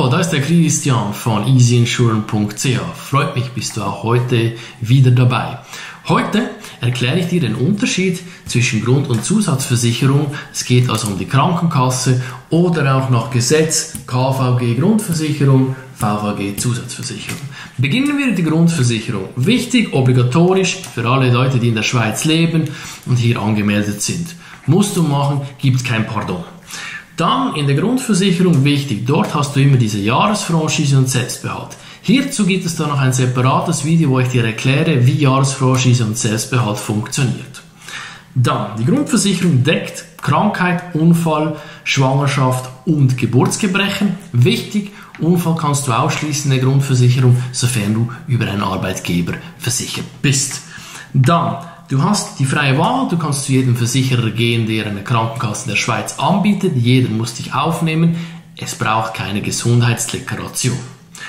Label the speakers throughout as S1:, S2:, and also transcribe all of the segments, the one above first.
S1: Hallo, da ist der Christian von easyinsurance.ch. Freut mich, bist du auch heute wieder dabei. Heute erkläre ich dir den Unterschied zwischen Grund- und Zusatzversicherung. Es geht also um die Krankenkasse oder auch nach Gesetz KVG Grundversicherung, VVG Zusatzversicherung. Beginnen wir mit der Grundversicherung. Wichtig, obligatorisch für alle Leute, die in der Schweiz leben und hier angemeldet sind. Musst du machen, gibt kein Pardon. Dann in der Grundversicherung wichtig, dort hast du immer diese Jahresfranchise und Selbstbehalt. Hierzu gibt es dann noch ein separates Video, wo ich dir erkläre, wie Jahresfranchise und Selbstbehalt funktioniert. Dann, die Grundversicherung deckt Krankheit, Unfall, Schwangerschaft und Geburtsgebrechen. Wichtig, Unfall kannst du ausschließen in der Grundversicherung, sofern du über einen Arbeitgeber versichert bist. Dann, du hast die freie Wahl, du kannst zu jedem Versicherer gehen, der eine Krankenkasse in der Schweiz anbietet. Jeder muss dich aufnehmen. Es braucht keine Gesundheitsdeklaration.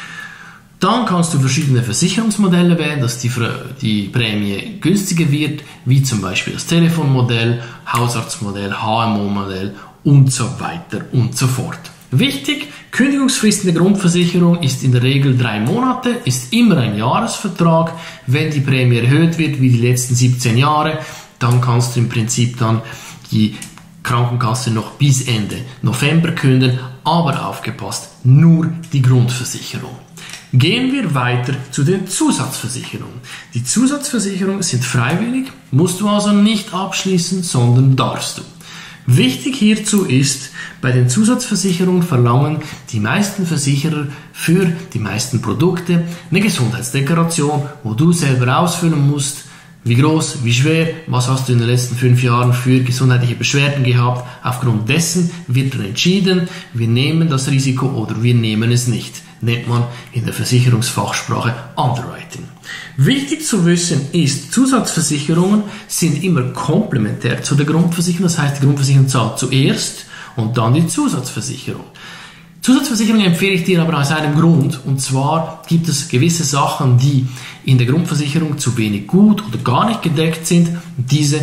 S1: Dann kannst du verschiedene Versicherungsmodelle wählen, dass die Prämie günstiger wird, wie zum Beispiel das Telefonmodell, Hausarztmodell, HMO-Modell und so weiter und so fort. Wichtig, Kündigungsfrist in der Grundversicherung ist in der Regel 3 Monate, ist immer ein Jahresvertrag. Wenn die Prämie erhöht wird, wie die letzten 17 Jahre, dann kannst du im Prinzip dann die Krankenkasse noch bis Ende November kündigen, aber aufgepasst, nur die Grundversicherung. Gehen wir weiter zu den Zusatzversicherungen. Die Zusatzversicherungen sind freiwillig, musst du also nicht abschließen, sondern darfst du. Wichtig hierzu ist, bei den Zusatzversicherungen verlangen die meisten Versicherer für die meisten Produkte eine Gesundheitsdeklaration, wo du selber ausfüllen musst, wie groß, wie schwer, was hast du in den letzten 5 Jahren für gesundheitliche Beschwerden gehabt. Aufgrund dessen wird dann entschieden, wir nehmen das Risiko oder wir nehmen es nicht. Nennt man in der Versicherungsfachsprache Underwriting. Wichtig zu wissen ist, Zusatzversicherungen sind immer komplementär zu der Grundversicherung. Das heißt, die Grundversicherung zahlt zuerst und dann die Zusatzversicherung. Zusatzversicherung empfehle ich dir aber aus einem Grund, und zwar gibt es gewisse Sachen, die in der Grundversicherung zu wenig gut oder gar nicht gedeckt sind. Diese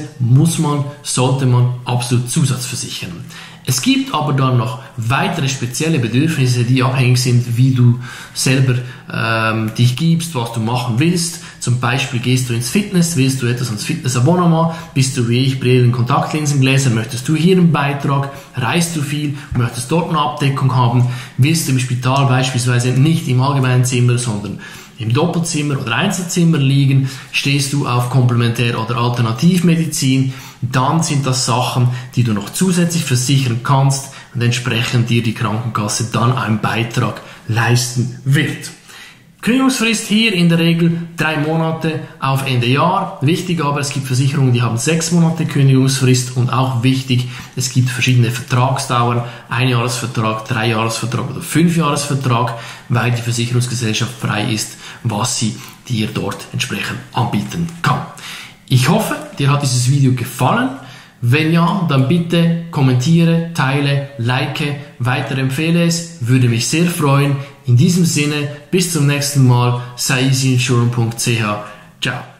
S1: sollte man absolut zusatzversichern. Es gibt aber dann noch weitere spezielle Bedürfnisse, die abhängig sind, wie du selber dich gibst, was du machen willst. Zum Beispiel gehst du ins Fitness, willst du etwas ans Fitnessabonnement, bist du wie ich Brillen, Kontaktlinsengläser, möchtest du hier einen Beitrag, reist du viel, möchtest dort eine Abdeckung haben, willst du im Spital beispielsweise nicht im allgemeinen Zimmer, sondern im Doppelzimmer oder Einzelzimmer liegen, stehst du auf Komplementär- oder Alternativmedizin, dann sind das Sachen, die du noch zusätzlich versichern kannst und entsprechend dir die Krankenkasse dann einen Beitrag leisten wird. Kündigungsfrist hier in der Regel 3 Monate auf Ende Jahr. Wichtig aber, es gibt Versicherungen, die haben 6 Monate Kündigungsfrist, und auch wichtig, es gibt verschiedene Vertragsdauern, 1-Jahresvertrag, 3-Jahresvertrag oder 5-Jahresvertrag, weil die Versicherungsgesellschaft frei ist, was sie dir dort entsprechend anbieten kann. Ich hoffe, dir hat dieses Video gefallen. Wenn ja, dann bitte kommentiere, teile, like, weiterempfehle es, würde mich sehr freuen. In diesem Sinne, bis zum nächsten Mal, sei easyinsurance.ch. Ciao.